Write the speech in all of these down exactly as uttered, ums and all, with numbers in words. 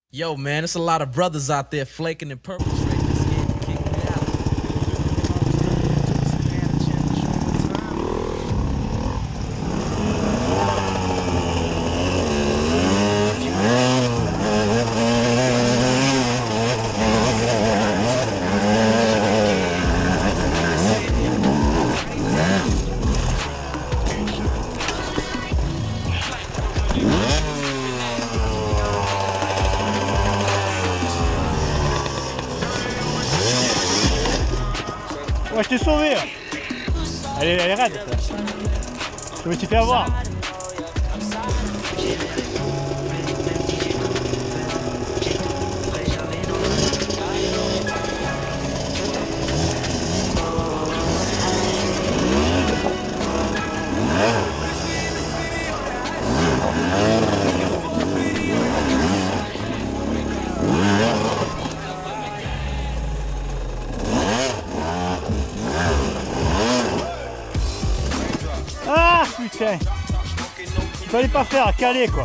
Yo, man, it's a lot of brothers out there flaking and perpetrating this game to kick me out. Ouais, je t'ai sauvé. Elle est, elle est raide. Je me suis fait avoir. Ah putain, il fallait pas faire à caler quoi.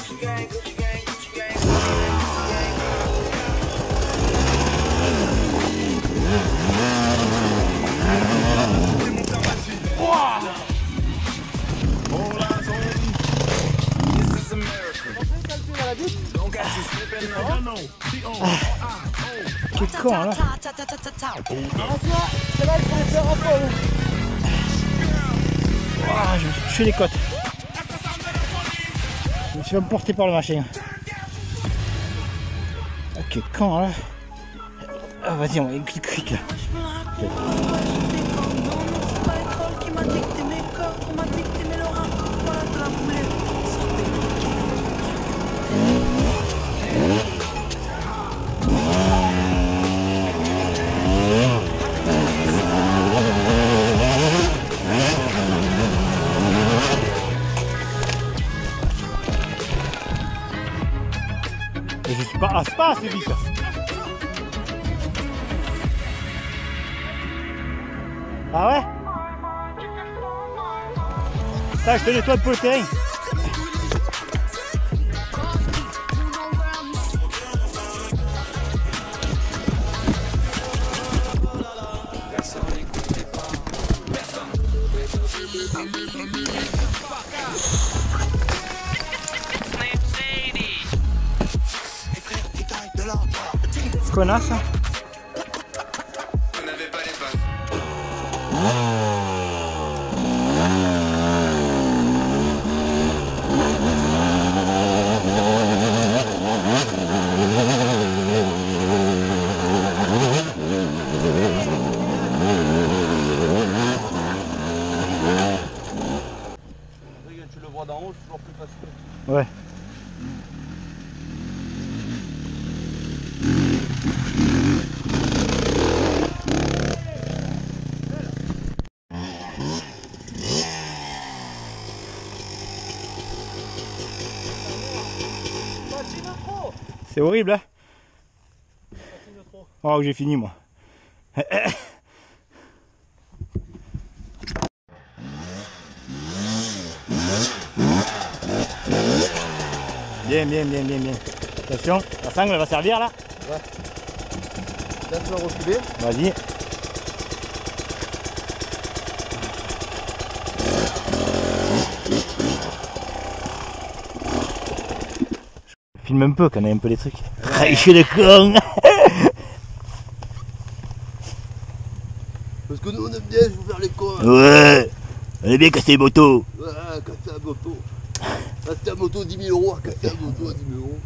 Wow. Ah, quel con là. Ah, je me suis touché les côtes. Je me suis emporté par le machin. Ok, quand là. Ah, vas-y, on va une clic clic là. Je suis pas. Ah, c'est pas assez vite. Ah ouais? Ça, je te nettoie un peu le terrain. Connasse. On n'avait pas les bases. Tu le vois d'en haut, c'est toujours plus facile. Ouais. C'est horrible hein. Oh, j'ai fini moi. Bien, bien, bien, bien, bien. Attention, la sangle va servir là. Ouais. Là tu vas reculer. Vas-y. Filme un peu quand on a un peu les trucs. Ouais. Je suis le con. Parce que nous on aime bien vous faire les cons. Ouais. On est bien casser les motos. Ouais, casser la moto. Casser la moto dix mille euros, casser la moto à dix mille euros.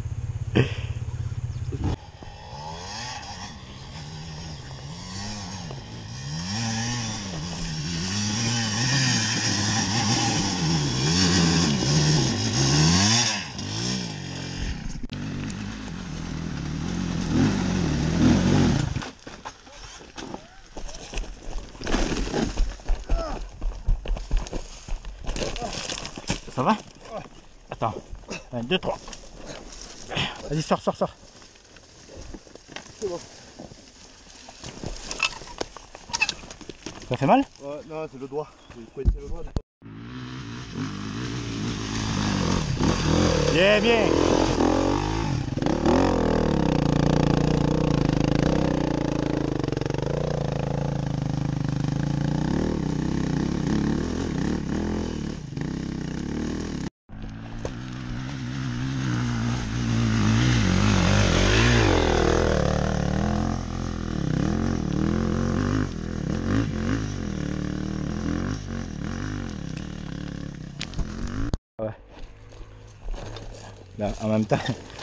Ça va? Attends. un, deux, trois. Vas-y, sors, sors, sors. C'est bon. Ça fait mal? Ouais, non, c'est le doigt. J'ai coincé le doigt. Bien, bien. Là, en même temps,